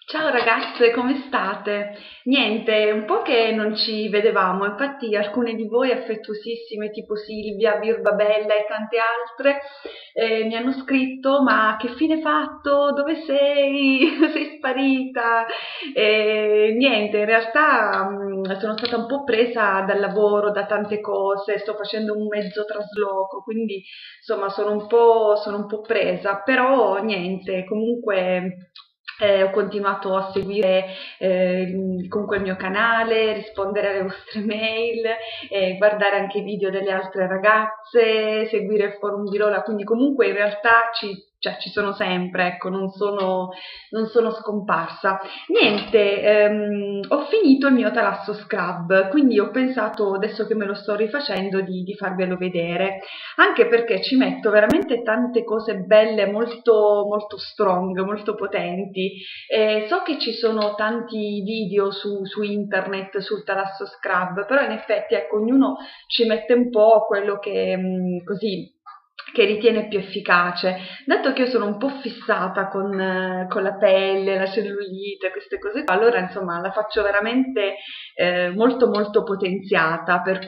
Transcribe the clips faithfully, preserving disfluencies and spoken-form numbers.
Ciao ragazze, come state? Niente, un po' che non ci vedevamo, infatti alcune di voi affettuosissime, tipo Silvia, Birbabella e tante altre, eh, mi hanno scritto: ma che fine hai fatto? Dove sei? Sei sparita? E niente, in realtà mh, sono stata un po' presa dal lavoro, da tante cose, sto facendo un mezzo trasloco, quindi insomma sono un po', sono un po' presa, però niente, comunque eh, ho continuato a seguire eh, comunque il mio canale, rispondere alle vostre mail, eh, guardare anche i video delle altre ragazze, seguire il forum di Lola, quindi comunque in realtà ci, cioè, ci sono sempre, ecco, non sono, non sono scomparsa. Niente, ehm, ho finito il mio Talasso Scrub, quindi ho pensato, adesso che me lo sto rifacendo, di, di farvelo vedere, anche perché ci metto veramente tante cose belle, molto, molto strong, molto potenti. Eh, so che ci sono tanti video su, su internet sul Talasso Scrub, però in effetti ecco, ognuno ci mette un po' quello che mh, così che ritiene più efficace. Dato che io sono un po' fissata con, eh, con la pelle, la cellulite, queste cose qua, allora insomma la faccio veramente eh, molto molto potenziata, per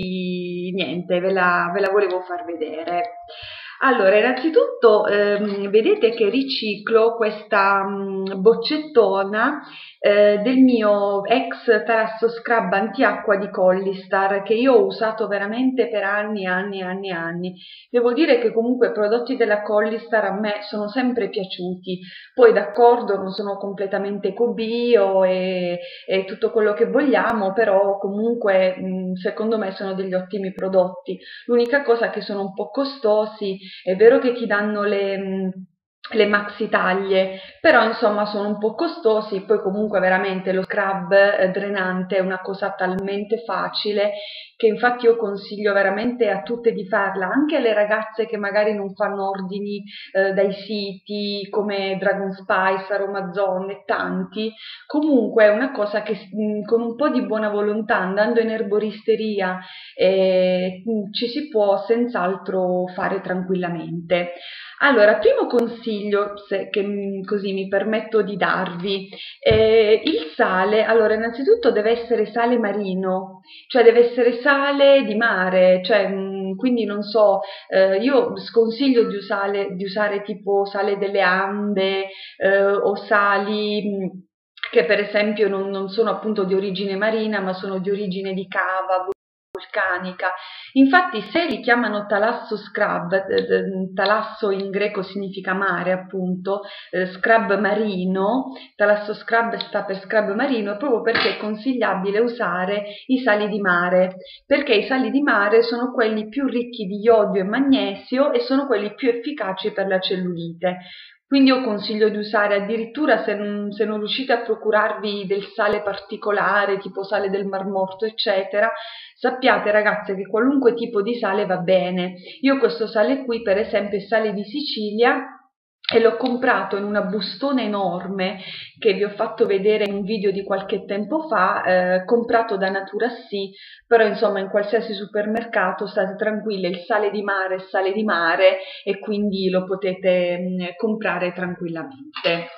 cui niente, ve la, ve la volevo far vedere. Allora, innanzitutto ehm, vedete che riciclo questa mh, boccettona eh, del mio ex Talasso Scrub antiacqua di Collistar, che io ho usato veramente per anni, anni, anni, anni. Devo dire che comunque i prodotti della Collistar a me sono sempre piaciuti, poi d'accordo non sono completamente eco-bio e, e tutto quello che vogliamo, però comunque mh, secondo me sono degli ottimi prodotti. L'unica cosa è che sono un po' costosi, è vero che ti danno le... Mh, le maxi taglie, però insomma sono un po' costosi, poi comunque veramente lo scrub eh, drenante è una cosa talmente facile che infatti io consiglio veramente a tutte di farla, anche alle ragazze che magari non fanno ordini eh, dai siti come Dragon Spice, Aromazone e tanti, comunque è una cosa che mh, con un po' di buona volontà, andando in erboristeria, eh, mh, ci si può senz'altro fare tranquillamente. Allora, primo consiglio se, che mh, così mi permetto di darvi, eh, il sale, allora innanzitutto deve essere sale marino, cioè deve essere sale di mare, cioè, mh, quindi non so, eh, io sconsiglio di usare, di usare tipo sale delle Ande eh, o sali mh, che per esempio non, non sono appunto di origine marina ma sono di origine di cava, vulcanica. Infatti se li chiamano Talasso Scrub, eh, Talasso in greco significa mare appunto, eh, scrub marino, Talasso Scrub sta per scrub marino proprio perché è consigliabile usare i sali di mare, perché i sali di mare sono quelli più ricchi di iodio e magnesio e sono quelli più efficaci per la cellulite. Quindi io consiglio di usare addirittura se non, se non riuscite a procurarvi del sale particolare, tipo sale del Mar Morto, eccetera, sappiate ragazze che qualunque tipo di sale va bene. Io questo sale qui, per esempio, è sale di Sicilia e l'ho comprato in una bustona enorme che vi ho fatto vedere in un video di qualche tempo fa, eh, comprato da Natura Sì, però insomma in qualsiasi supermercato state tranquille, il sale di mare è sale di mare e quindi lo potete mh, comprare tranquillamente.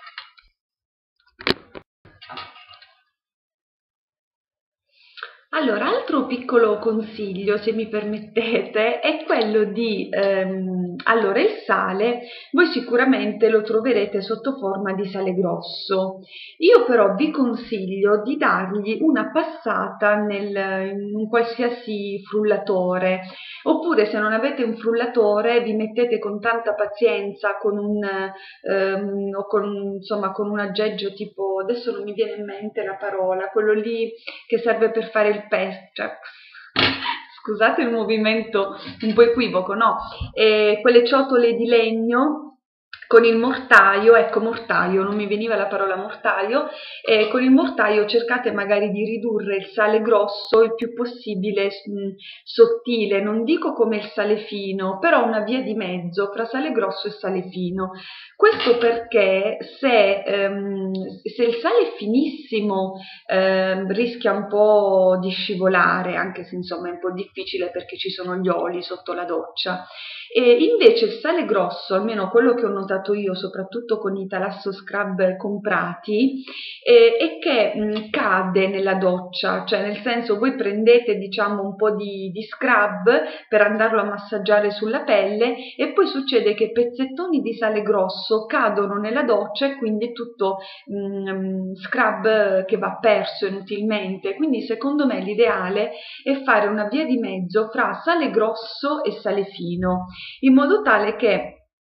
Allora, altro piccolo consiglio, se mi permettete, è quello di, ehm, allora il sale, voi sicuramente lo troverete sotto forma di sale grosso. Io però vi consiglio di dargli una passata nel, in un qualsiasi frullatore, oppure se non avete un frullatore vi mettete con tanta pazienza con un, ehm, o con, insomma, con un aggeggio tipo, adesso non mi viene in mente la parola, quello lì che serve per fare il pesto, cioè, scusate il movimento un po' equivoco, no? E quelle ciotole di legno con il mortaio, ecco mortaio, non mi veniva la parola mortaio, e con il mortaio cercate magari di ridurre il sale grosso il più possibile mh, sottile, non dico come il sale fino, però una via di mezzo fra sale grosso e sale fino. Questo perché se, ehm, se il sale è finissimo ehm, rischia un po' di scivolare, anche se insomma è un po' difficile perché ci sono gli oli sotto la doccia. E invece il sale grosso, almeno quello che ho notato usato io soprattutto con i Talasso Scrub comprati eh, e che mh, cade nella doccia, cioè nel senso voi prendete diciamo un po' di, di scrub per andarlo a massaggiare sulla pelle e poi succede che pezzettoni di sale grosso cadono nella doccia e quindi è tutto mh, scrub che va perso inutilmente. Quindi secondo me l'ideale è fare una via di mezzo fra sale grosso e sale fino, in modo tale che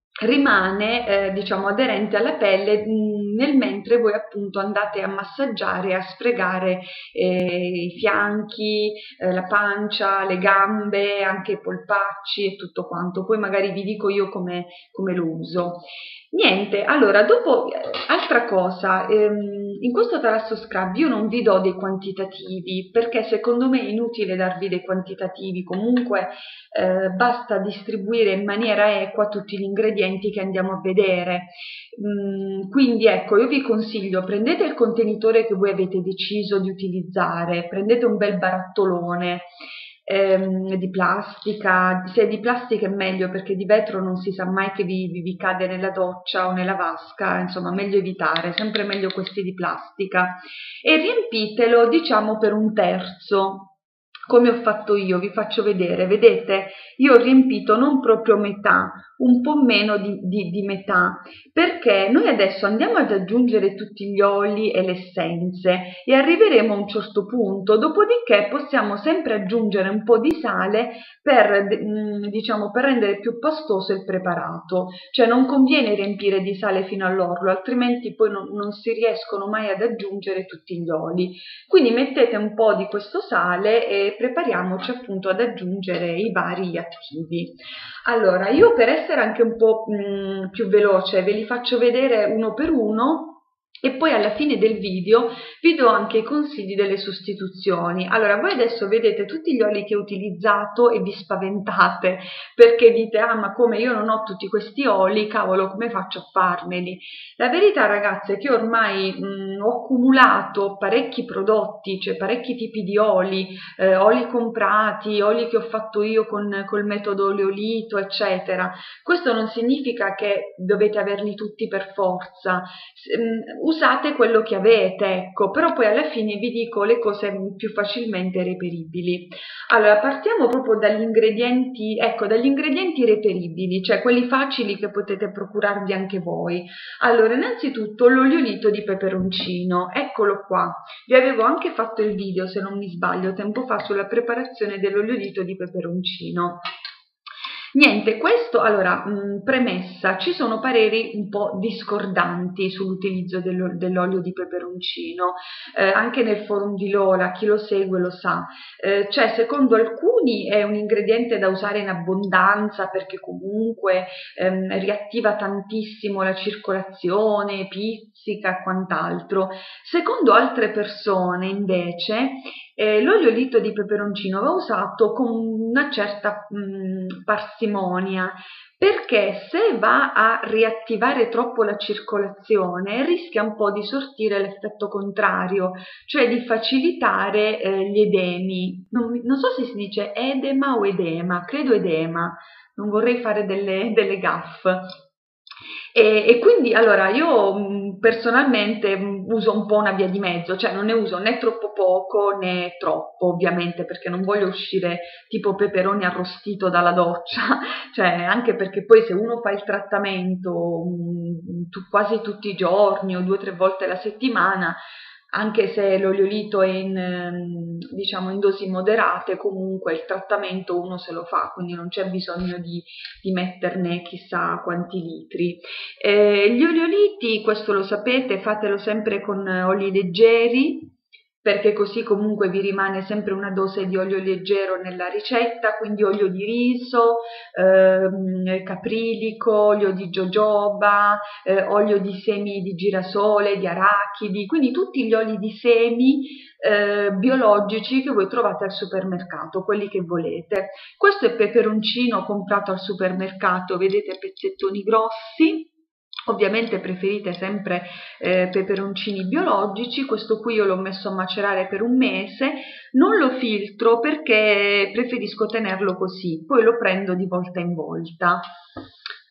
rimane eh, diciamo aderente alla pelle mh, nel mentre voi appunto andate a massaggiare, a sfregare eh, i fianchi, eh, la pancia, le gambe, anche i polpacci e tutto quanto. Poi magari vi dico io come, come lo uso. Niente, allora dopo eh, altra cosa, ehm, in questo Talasso Scrub io non vi do dei quantitativi perché secondo me è inutile darvi dei quantitativi, comunque eh, basta distribuire in maniera equa tutti gli ingredienti che andiamo a vedere. Mm, quindi ecco, io vi consiglio, prendete il contenitore che voi avete deciso di utilizzare, prendete un bel barattolone ehm, di plastica, se è di plastica è meglio perché di vetro non si sa mai che vi, vi, vi cade nella doccia o nella vasca, insomma meglio evitare, sempre meglio questi di plastica, e riempitelo diciamo per un terzo. Come ho fatto io, vi faccio vedere, vedete, io ho riempito non proprio metà, un po' meno di, di, di metà, perché noi adesso andiamo ad aggiungere tutti gli oli e le essenze e arriveremo a un certo punto, dopodiché possiamo sempre aggiungere un po' di sale per, diciamo, per rendere più pastoso il preparato, cioè non conviene riempire di sale fino all'orlo, altrimenti poi non, non si riescono mai ad aggiungere tutti gli oli. Quindi mettete un po' di questo sale e prepariamoci appunto ad aggiungere i vari attivi. Allora, io per essere anche un po' mh, più veloce ve li faccio vedere uno per uno e poi alla fine del video vi do anche i consigli delle sostituzioni. Allora, voi adesso vedete tutti gli oli che ho utilizzato e vi spaventate perché dite, ah ma come io non ho tutti questi oli, cavolo, come faccio a farmeli? La verità ragazze è che ormai mh, ho accumulato parecchi prodotti, cioè parecchi tipi di oli, eh, oli comprati, oli che ho fatto io con col metodo oleolito, eccetera. Questo non significa che dovete averli tutti per forza, usate quello che avete, ecco, però poi alla fine vi dico le cose più facilmente reperibili. Allora, partiamo proprio dagli ingredienti, ecco, dagli ingredienti reperibili, cioè quelli facili che potete procurarvi anche voi. Allora, innanzitutto l'oliolito di peperoncino, eccolo qua. Vi avevo anche fatto il video, se non mi sbaglio, tempo fa sulla preparazione dell'oliolito di peperoncino. Niente, questo, allora, mh, premessa, ci sono pareri un po' discordanti sull'utilizzo dell'olio di peperoncino, eh, anche nel forum di Lola, chi lo segue lo sa, eh, cioè secondo alcuni è un ingrediente da usare in abbondanza perché comunque ehm, riattiva tantissimo la circolazione, pizzica e quant'altro, secondo altre persone invece Eh, l'oliolito di peperoncino va usato con una certa mh, parsimonia, perché se va a riattivare troppo la circolazione rischia un po' di sortire l'effetto contrario, cioè di facilitare eh, gli edemi. Non, non so se si dice edema o edema, credo edema, non vorrei fare delle, delle gaffe. E, e quindi allora io mh, personalmente mh, uso un po' una via di mezzo, cioè non ne uso né troppo poco né troppo, ovviamente, perché non voglio uscire tipo peperoni arrostito dalla doccia, cioè anche perché poi se uno fa il trattamento mh, tu, quasi tutti i giorni o due o tre volte alla settimana, anche se l'oliolito è in, diciamo, in dosi moderate, comunque il trattamento uno se lo fa, quindi non c'è bisogno di, di metterne chissà quanti litri. Eh, gli olioliti, questo lo sapete, fatelo sempre con oli leggeri, perché così comunque vi rimane sempre una dose di olio leggero nella ricetta, quindi olio di riso, ehm, caprilico, olio di jojoba, eh, olio di semi di girasole, di arachidi, quindi tutti gli oli di semi eh, biologici che voi trovate al supermercato, quelli che volete. Questo è peperoncino comprato al supermercato, vedete, pezzettoni grossi. Ovviamente preferite sempre eh, peperoncini biologici, questo qui io l'ho messo a macerare per un mese, non lo filtro perché preferisco tenerlo così, poi lo prendo di volta in volta.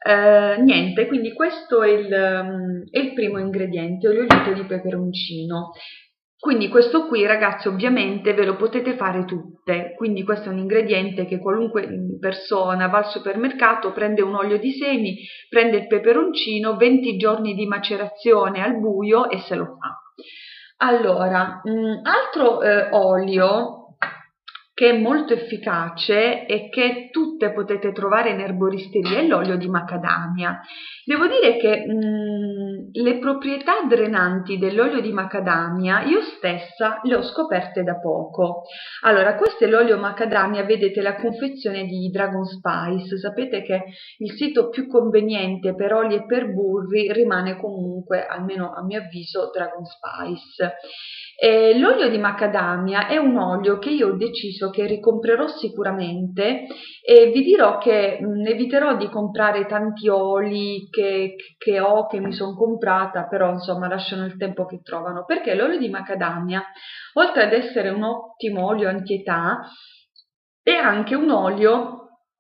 Eh, niente, quindi questo è il, um, è il primo ingrediente, oleolito di peperoncino. Quindi questo qui, ragazzi, ovviamente ve lo potete fare tutte, quindi questo è un ingrediente che qualunque persona va al supermercato, prende un olio di semi, prende il peperoncino, venti giorni di macerazione al buio e se lo fa. Allora, mh, altro eh, olio che è molto efficace e che tutte potete trovare in erboristeria è l'olio di macadamia. Devo dire che mh, le proprietà drenanti dell'olio di macadamia io stessa le ho scoperte da poco. Allora, questo è l'olio macadamia, vedete la confezione di Dragon Spice, sapete che il sito più conveniente per oli e per burri rimane comunque, almeno a mio avviso, Dragon Spice. Eh, l'olio di macadamia è un olio che io ho deciso che ricomprerò sicuramente e vi dirò che mh, eviterò di comprare tanti oli che, che ho, che mi sono comprata, però insomma lasciano il tempo che trovano, perché l'olio di macadamia, oltre ad essere un ottimo olio antietà, è anche un olio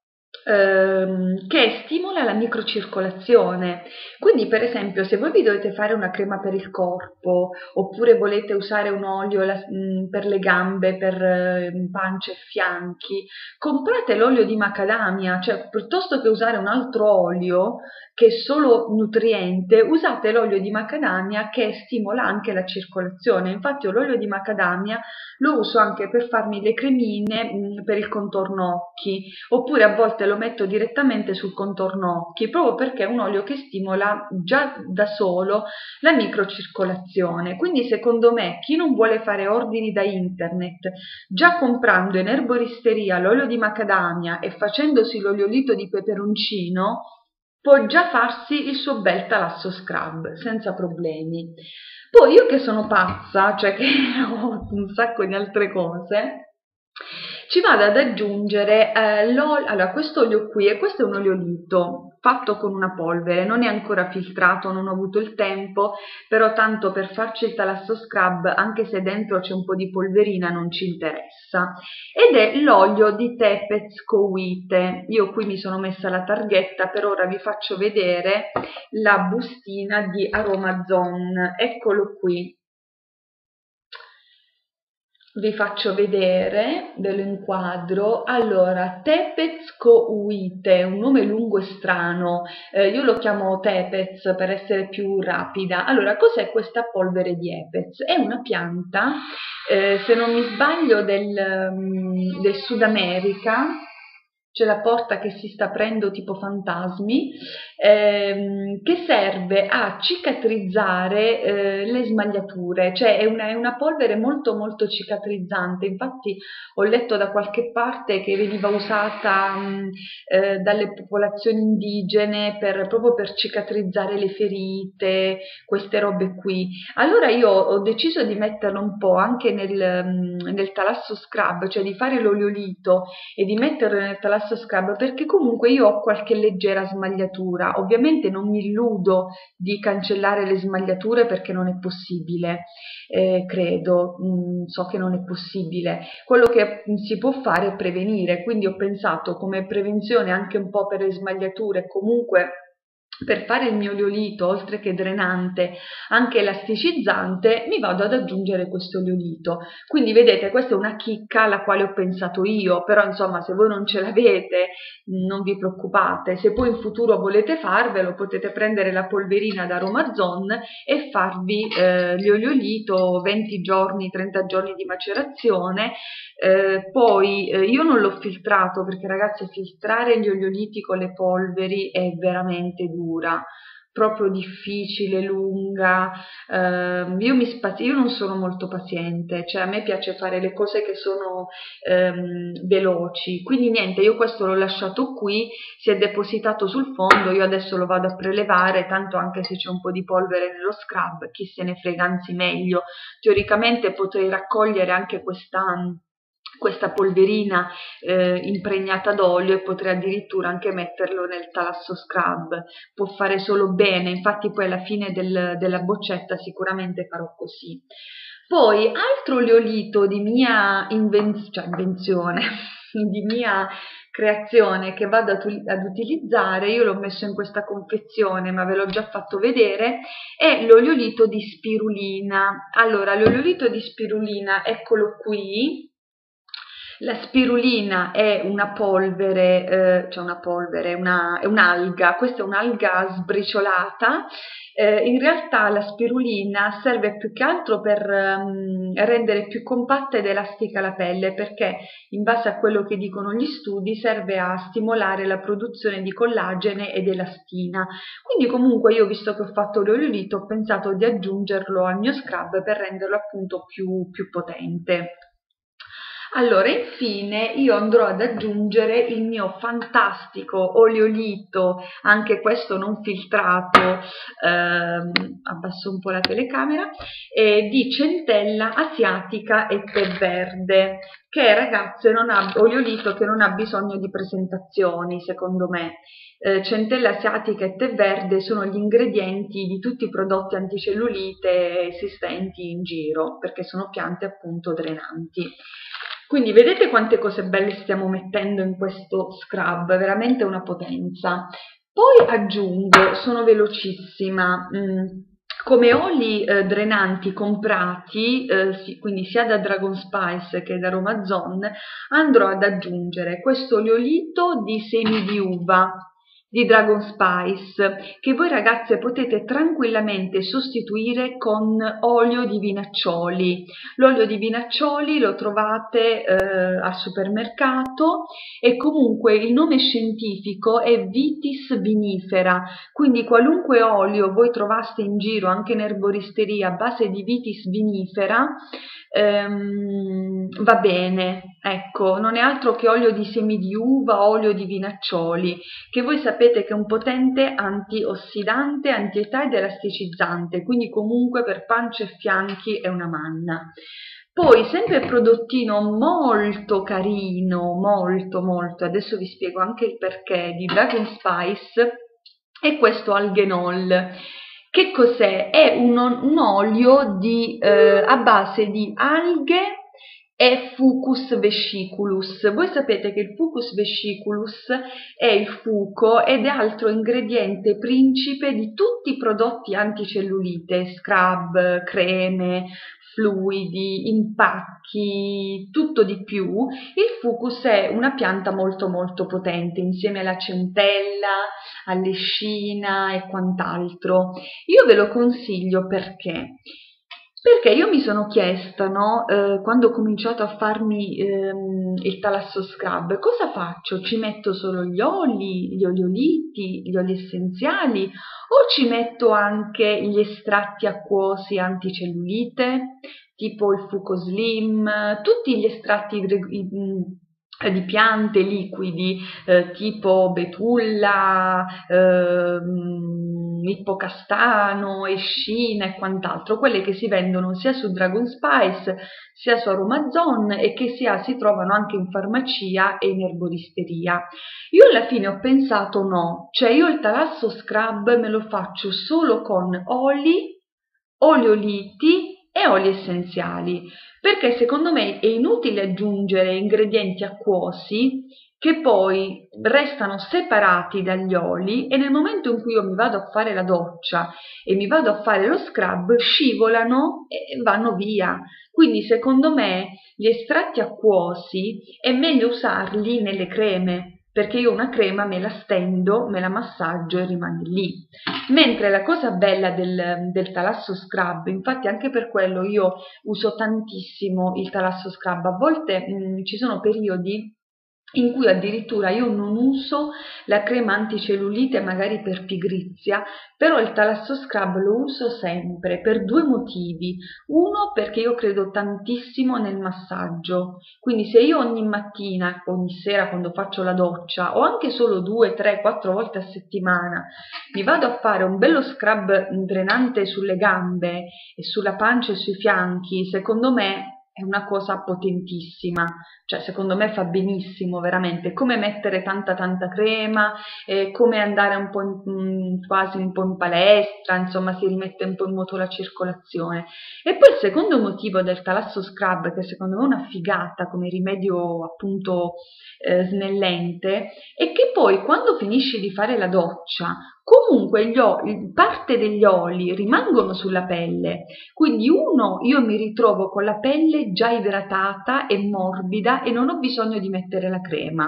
ehm, che stimola la microcircolazione. Quindi, per esempio, se voi vi dovete fare una crema per il corpo, oppure volete usare un olio la, mh, per le gambe, per eh, pancia e fianchi, comprate l'olio di macadamia, cioè piuttosto che usare un altro olio che è solo nutriente, usate l'olio di macadamia che stimola anche la circolazione. Infatti io l'olio di macadamia lo uso anche per farmi le cremine mh, per il contorno occhi, oppure a volte lo metto direttamente sul contorno occhi, proprio perché è un olio che stimola già da solo la microcircolazione. Quindi secondo me chi non vuole fare ordini da internet, già comprando in erboristeria l'olio di macadamia e facendosi l'oliolito di peperoncino, può già farsi il suo bel talasso scrub senza problemi. Poi io che sono pazza, cioè che ho un sacco di altre cose, ci vado ad aggiungere eh, l'olio. Allora, questo olio qui, e questo è un oleolito fatto con una polvere, non è ancora filtrato, non ho avuto il tempo, però tanto per farci il talasso scrub, anche se dentro c'è un po' di polverina, non ci interessa. Ed è l'olio di Tepez Cowite. Io qui mi sono messa la targhetta, per ora vi faccio vedere la bustina di Aromazone. Eccolo qui. Vi faccio vedere, ve lo inquadro. Allora, Tepez Cowite, un nome lungo e strano, eh, io lo chiamo Tepez per essere più rapida. Allora, cos'è questa polvere di Epez? È una pianta, eh, se non mi sbaglio, del, um, del Sud America. C'è la porta che si sta aprendo tipo fantasmi, ehm, che serve a cicatrizzare eh, le smagliature, cioè è una, è una polvere molto molto cicatrizzante. Infatti ho letto da qualche parte che veniva usata mh, eh, dalle popolazioni indigene per, proprio per cicatrizzare le ferite, queste robe qui. Allora io ho deciso di metterlo un po' anche nel, nel talasso scrub, cioè di fare l'oliolito e di metterlo nel talasso scrub, perché comunque io ho qualche leggera smagliatura. Ovviamente non mi illudo di cancellare le smagliature perché non è possibile, eh, credo, mm, so che non è possibile. Quello che si può fare è prevenire, quindi ho pensato come prevenzione anche un po' per le smagliature, comunque per fare il mio oleolito, oltre che drenante, anche elasticizzante, mi vado ad aggiungere questo oleolito. Quindi vedete, questa è una chicca alla quale ho pensato io, però insomma se voi non ce l'avete non vi preoccupate. Se poi in futuro volete farvelo, potete prendere la polverina da Aromazone e farvi eh, l'oliolito venti giorni, trenta giorni di macerazione. Eh, poi eh, io non l'ho filtrato perché, ragazzi, filtrare gli olioliti con le polveri è veramente dura, proprio difficile, lunga. Eh, io, mi spazio, io non sono molto paziente, cioè a me piace fare le cose che sono ehm, veloci, quindi niente, io questo l'ho lasciato qui, si è depositato sul fondo, io adesso lo vado a prelevare, tanto anche se c'è un po' di polvere nello scrub, chi se ne frega, anzi meglio. Teoricamente potrei raccogliere anche questa questa polverina eh, impregnata d'olio e potrei addirittura anche metterlo nel talasso scrub. Può fare solo bene, infatti poi alla fine del, della boccetta sicuramente farò così. Poi altro oleolito di mia inven- cioè invenzione, di mia creazione che vado ad utilizzare, io l'ho messo in questa confezione ma ve l'ho già fatto vedere, è l'oleolito di spirulina. Allora, l'oleolito di spirulina, eccolo qui. La spirulina è una polvere, eh, cioè una polvere, una, è un'alga, questa è un'alga sbriciolata. Eh, in realtà la spirulina serve più che altro per um, rendere più compatta ed elastica la pelle, perché in base a quello che dicono gli studi serve a stimolare la produzione di collagene ed elastina. Quindi comunque io, visto che ho fatto l'oleolito, ho pensato di aggiungerlo al mio scrub per renderlo appunto più, più potente. Allora, infine io andrò ad aggiungere il mio fantastico oleolito, anche questo non filtrato, ehm, abbasso un po' la telecamera, eh, di centella asiatica e tè verde, che ragazze non ha, oleolito che non ha bisogno di presentazioni, secondo me. Eh, centella asiatica e tè verde sono gli ingredienti di tutti i prodotti anticellulite esistenti in giro, perché sono piante appunto drenanti. Quindi vedete quante cose belle stiamo mettendo in questo scrub, veramente una potenza. Poi aggiungo, sono velocissima, mh, come oli eh, drenanti comprati, eh, sì, quindi sia da Dragon Spice che da Romazon, andrò ad aggiungere questo oleolito di semi di uva di Dragon Spice, che voi ragazze potete tranquillamente sostituire con olio di vinaccioli. L'olio di vinaccioli lo trovate eh, al supermercato e comunque il nome scientifico è Vitis vinifera, quindi qualunque olio voi trovaste in giro anche in erboristeria a base di Vitis vinifera ehm, va bene, ecco, non è altro che olio di semi di uva, olio di vinaccioli, che voi sapete che è un potente antiossidante, antietà ed elasticizzante, quindi comunque per pancia e fianchi è una manna. Poi, sempre prodottino molto carino, molto molto, adesso vi spiego anche il perché, di Dragon Spice, è questo algenol. Che cos'è? È un, un olio di, eh, a base di alghe e Fucus vesciculus. Voi sapete che il Fucus vesciculus è il fuco ed è altro ingrediente principe di tutti i prodotti anticellulite, scrub, creme, fluidi, impacchi, tutto di più. Il fucus è una pianta molto molto potente insieme alla centella, all'escina e quant'altro. Io ve lo consiglio perché? Perché io mi sono chiesta, no, eh, quando ho cominciato a farmi ehm, il Talasso Scrub, cosa faccio? Ci metto solo gli oli, gli oleoliti, gli oli essenziali o ci metto anche gli estratti acquosi anticellulite, tipo il Fucoslim, tutti gli estratti di piante liquidi eh, tipo betulla, eh, ippocastano, escina e quant'altro, quelle che si vendono sia su Dragon Spice sia su Aromazon e che sia, si trovano anche in farmacia e in erboristeria. Io alla fine ho pensato no, cioè io il Talasso Scrub me lo faccio solo con oli, oleoliti e oli essenziali, perché secondo me è inutile aggiungere ingredienti acquosi che poi restano separati dagli oli e nel momento in cui io mi vado a fare la doccia e mi vado a fare lo scrub scivolano e vanno via. Quindi secondo me gli estratti acquosi è meglio usarli nelle creme, perché io una crema me la stendo, me la massaggio e rimane lì. Mentre la cosa bella del, del Talasso Scrub, infatti anche per quello io uso tantissimo il Talasso Scrub, a volte mh, ci sono periodi in cui addirittura io non uso la crema anticellulite magari per pigrizia, però il Talasso Scrub lo uso sempre per due motivi. Uno, perché io credo tantissimo nel massaggio, quindi se io ogni mattina, ogni sera quando faccio la doccia o anche solo due, tre, quattro volte a settimana mi vado a fare un bello scrub drenante sulle gambe e sulla pancia e sui fianchi, secondo me è una cosa potentissima, cioè secondo me fa benissimo veramente, come mettere tanta tanta crema, eh, come andare un po' in, quasi un po' in palestra, insomma si rimette un po' in moto la circolazione. E poi il secondo motivo del Thalasso Scrub, che secondo me è una figata come rimedio appunto eh, snellente, è che poi quando finisci di fare la doccia, comunque gli oli, parte degli oli rimangono sulla pelle, quindi uno, io mi ritrovo con la pelle già idratata e morbida e non ho bisogno di mettere la crema,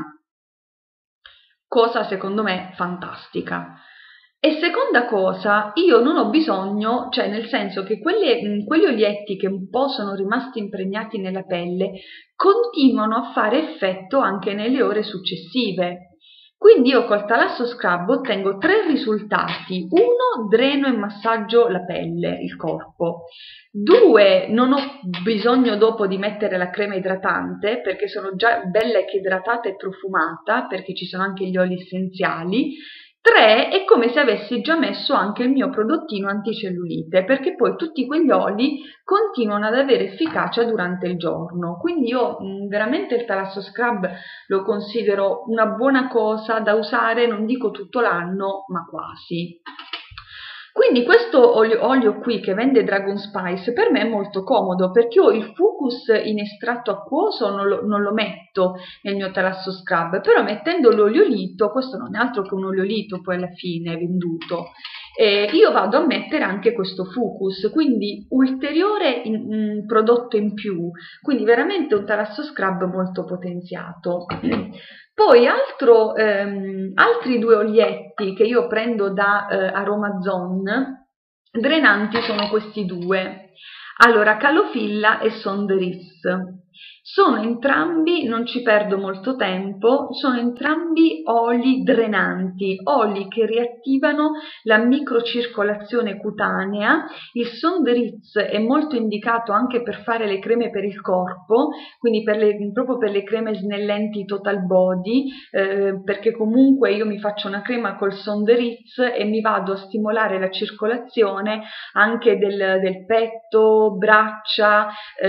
cosa secondo me fantastica. E seconda cosa, io non ho bisogno, cioè nel senso che quelle, quegli olietti che un po' sono rimasti impregnati nella pelle continuano a fare effetto anche nelle ore successive. Quindi io col Thalasso Scrub ottengo tre risultati. Uno, dreno e massaggio la pelle, il corpo. Due, non ho bisogno dopo di mettere la crema idratante perché sono già bella che idratata e profumata, perché ci sono anche gli oli essenziali. Tre, è come se avessi già messo anche il mio prodottino anticellulite, perché poi tutti quegli oli continuano ad avere efficacia durante il giorno. Quindi io mh, veramente il Thalasso Scrub lo considero una buona cosa da usare, non dico tutto l'anno, ma quasi. Quindi questo olio, olio qui che vende Dragon Spice per me è molto comodo perché io il fucus in estratto acquoso non lo, non lo metto nel mio Thalasso Scrub, però mettendo l'oliolito, questo non è altro che un oliolito poi alla fine venduto, eh, io vado a mettere anche questo fucus, quindi ulteriore in, in prodotto in più, quindi veramente un Thalasso Scrub molto potenziato. Poi altro, ehm, altri due olietti che io prendo da eh, Aromazone, drenanti, sono questi due. Allora, Calofilla e Sonderis. Sono entrambi, non ci perdo molto tempo, sono entrambi oli drenanti, oli che riattivano la microcircolazione cutanea. Il Sonderis è molto indicato anche per fare le creme per il corpo, quindi per le, proprio per le creme snellenti total body, eh, perché comunque io mi faccio una crema col Sonderis e mi vado a stimolare la circolazione anche del, del petto, braccia,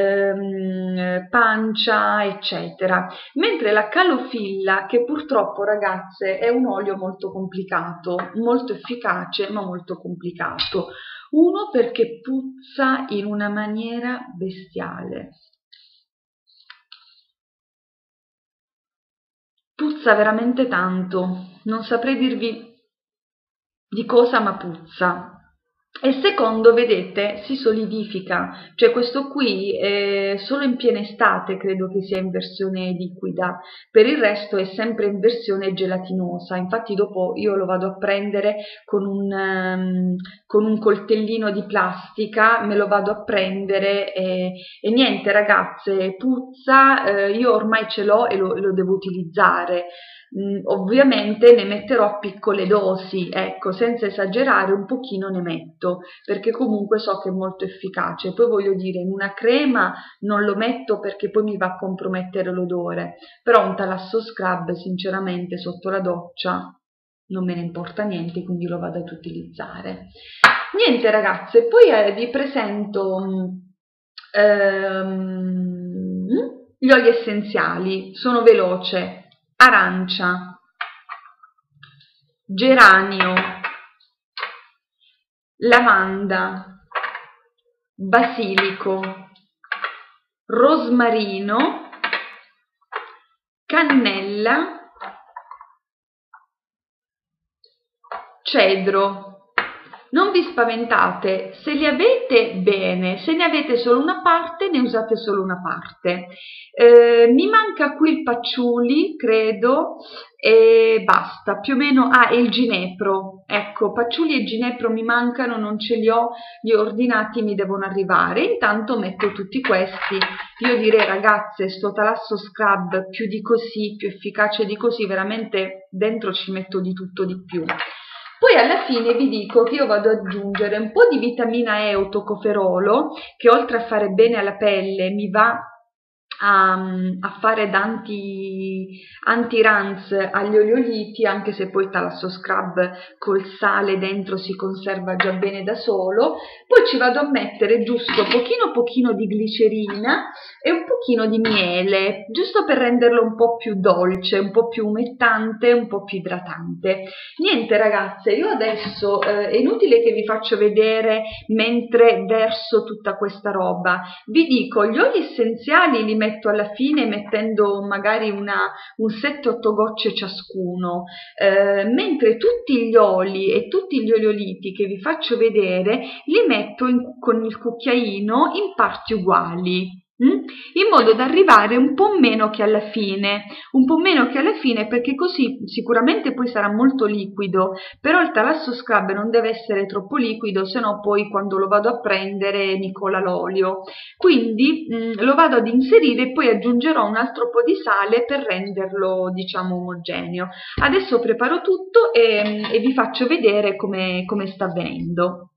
ehm, pancia, eccetera. Mentre la Calofilla, che purtroppo ragazze è un olio molto complicato, molto efficace ma molto complicato. Uno, perché puzza in una maniera bestiale. Puzza veramente tanto, non saprei dirvi di cosa, ma puzza. E secondo, vedete, si solidifica, cioè questo qui è solo in piena estate credo che sia in versione liquida, per il resto è sempre in versione gelatinosa. Infatti dopo io lo vado a prendere con un, um, con un coltellino di plastica, me lo vado a prendere e, e niente ragazze, puzza, eh, io ormai ce l'ho e lo, lo devo utilizzare. Mm, ovviamente ne metterò piccole dosi, ecco, senza esagerare, un pochino ne metto, perché comunque so che è molto efficace. Poi voglio dire, in una crema non lo metto perché poi mi va a compromettere l'odore, però un Thalasso Scrub sinceramente sotto la doccia non me ne importa niente, quindi lo vado ad utilizzare. Niente ragazze, poi eh, vi presento ehm, gli oli essenziali, sono veloce. Arancia, geranio, lavanda, basilico, rosmarino, cannella, cedro. Non vi spaventate, se li avete bene, se ne avete solo una parte ne usate solo una parte. Eh, mi manca qui il patchouli, credo, e basta, più o meno, ah, e il ginepro, ecco, patchouli e ginepro mi mancano, non ce li ho, li ho ordinati, mi devono arrivare. Intanto metto tutti questi, io direi ragazze, sto Thalasso Scrub più di così, più efficace di così, veramente dentro ci metto di tutto di più. Poi alla fine vi dico che io vado ad aggiungere un po' di vitamina E o tocoferolo, che oltre a fare bene alla pelle mi va A, a fare da anti, anti-runs agli oleoliti, anche se poi il Talasso Scrub col sale dentro si conserva già bene da solo. Poi ci vado a mettere giusto pochino pochino di glicerina e un pochino di miele, giusto per renderlo un po' più dolce, un po' più umettante, un po' più idratante. Niente ragazze, io adesso eh, è inutile che vi faccio vedere mentre verso tutta questa roba. Vi dico, gli oli essenziali li metto alla fine mettendo magari una, un sette otto gocce ciascuno, eh, mentre tutti gli oli e tutti gli oleoliti che vi faccio vedere li metto in, con il cucchiaino in parti uguali. In modo da arrivare un po' meno che alla fine, un po' meno che alla fine perché così sicuramente poi sarà molto liquido, però il Talasso Scrub non deve essere troppo liquido, se no poi quando lo vado a prendere mi cola l'olio. Quindi mh, lo vado ad inserire e poi aggiungerò un altro po' di sale per renderlo diciamo omogeneo. Adesso preparo tutto e, e vi faccio vedere come, come sta avvenendo.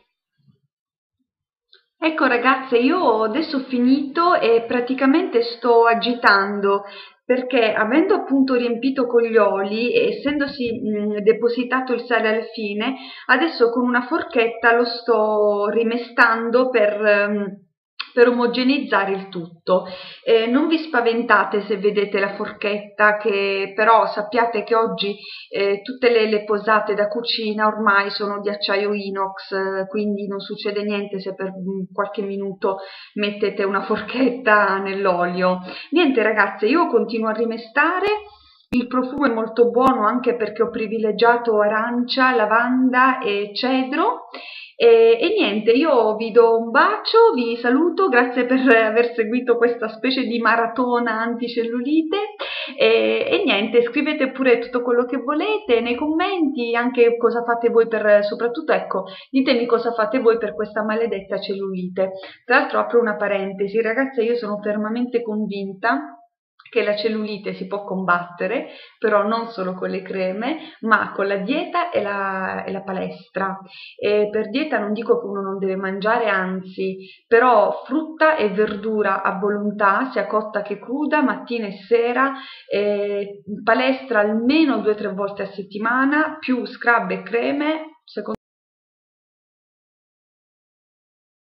Ecco ragazze, io adesso ho finito e praticamente sto agitando perché avendo appunto riempito con gli oli e essendosi mh, depositato il sale alla fine, adesso con una forchetta lo sto rimestando per, mh, per omogeneizzare il tutto. Eh, non vi spaventate se vedete la forchetta, che però sappiate che oggi eh, tutte le, le posate da cucina ormai sono di acciaio inox, eh, quindi non succede niente se per qualche minuto mettete una forchetta nell'olio. Niente ragazze, io continuo a rimestare. Il profumo è molto buono anche perché ho privilegiato arancia, lavanda e cedro. E, e niente, io vi do un bacio, vi saluto, grazie per aver seguito questa specie di maratona anticellulite e, e niente, scrivete pure tutto quello che volete nei commenti, anche cosa fate voi per, soprattutto ecco, ditemi cosa fate voi per questa maledetta cellulite. Tra l'altro apro una parentesi, ragazze, io sono fermamente convinta che la cellulite si può combattere, però non solo con le creme, ma con la dieta e la, e la palestra. E per dieta non dico che uno non deve mangiare, anzi, però frutta e verdura a volontà, sia cotta che cruda, mattina e sera, e palestra almeno due o tre volte a settimana, più scrub e creme, secondo